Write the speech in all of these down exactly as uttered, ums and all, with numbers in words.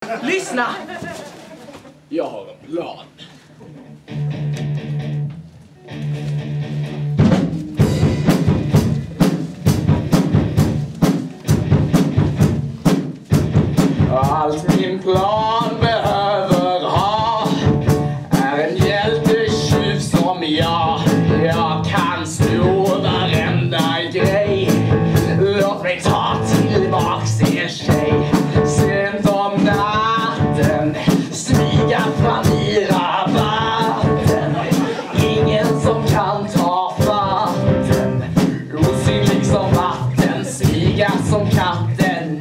Lyssna! Jag har en plan. Allt min plan behöver ha är en hjältetjuv som jag. Jag kan sno varenda grej. Låt mig ta tillbaks en tjej. Sent om natten smyga fram i rabatten. Ingen som kan ta fatten. Osynlig som vatten, smyga som katten.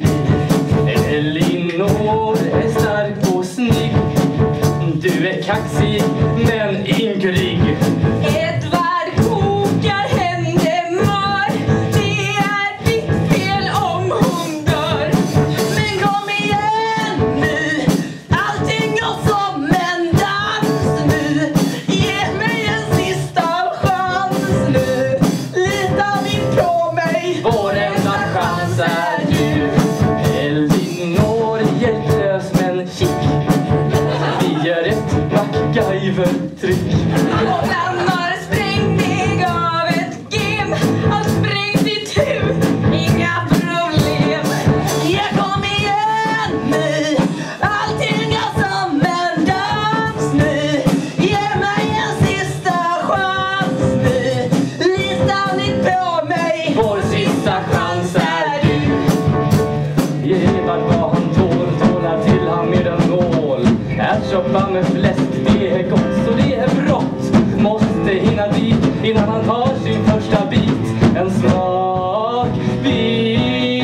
Elinor är stark och snygg. Du är kaxig men ynklig. Edvard kokar henne mör. Det är ditt fel om hon dör. Men kom igen nu. Allting går som en dans nu. Ge mig en sista chans nu. Lita inte på mig. Vår enda chans är du. Elinor är hjälplös men chic. Vi gör ett MacGyver-tryck. Och lämnar sprängning av ett gem. Allt sprängs i tur. Inga problem. Jag kom igen nu. Allting går som en dans nu. Ge mig en sista chans nu. Lita inte på mig. Vår sista chans är du. Ge Edvard vad han tål. Tålar till han med en nål. Ärtsoppa med fläsk, det är gott så det är brått. Måste hinna dit innan han tar sin första bit. En smak bit.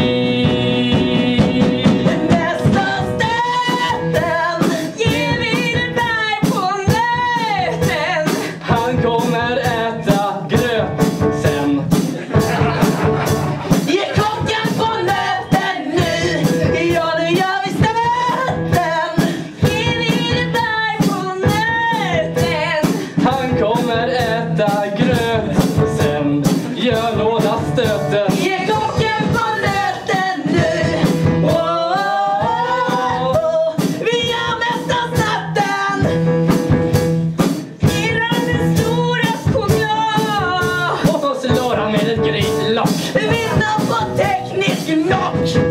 Nästa stöten. Ge mig det där på nöten. Han kommer äta gröt sen. Ge kocken på nöten nu. Ja, nu gör vi stöten. Ge mig det där på nöten. Han kommer äta gröt sen. Gör låda stöten. Ge kocken på nöten nu. Åh, åh, åh. Vi gör mesta stöten. Irrar med stora choklad. Och så slår han med ett grislock. Vinna på teknisk knock.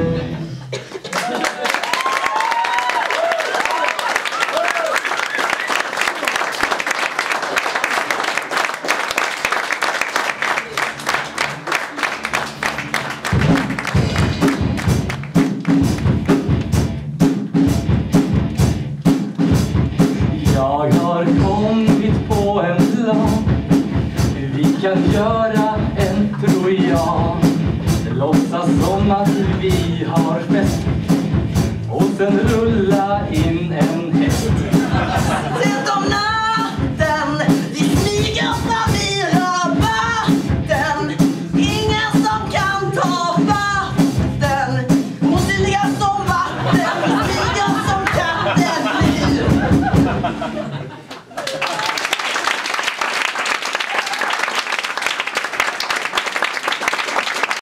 Jag har kommit på en plan. Vi kan göra en trojan. Låtsas som att vi har fest. Och sen rulla in en